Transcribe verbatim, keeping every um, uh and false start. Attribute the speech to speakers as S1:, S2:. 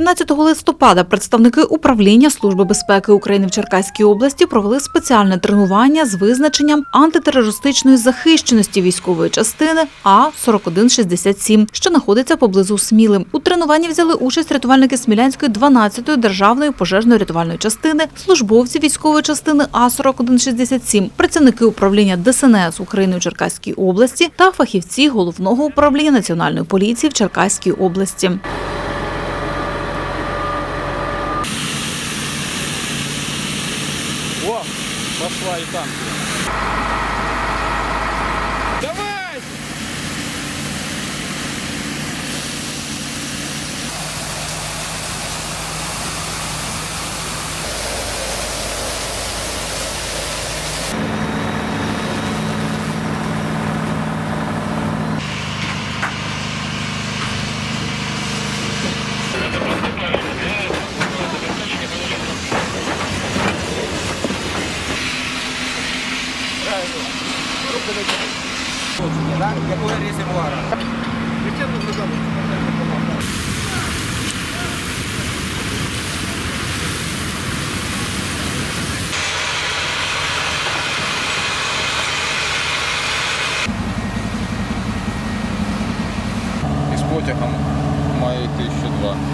S1: вісімнадцятого листопада представники Управління Служби безпеки України в Черкаській області провели спеціальне тренування з визначенням антитерористичної захищеності військової частини А сорок один шістдесят сім, що знаходиться поблизу Сміли. У тренуванні взяли участь рятувальники Смілянської дванадцятої державної пожежно-рятувальної частини, службовці військової частини А сорок один шістдесят сім, працівники управління Де Ес En Ес України в Черкаській області та фахівці Головного управління Національної поліції в Черкаській області.
S2: О, пошла и танки. Давай!
S3: Какое резервуара?
S2: И с потягом моей тысячи два.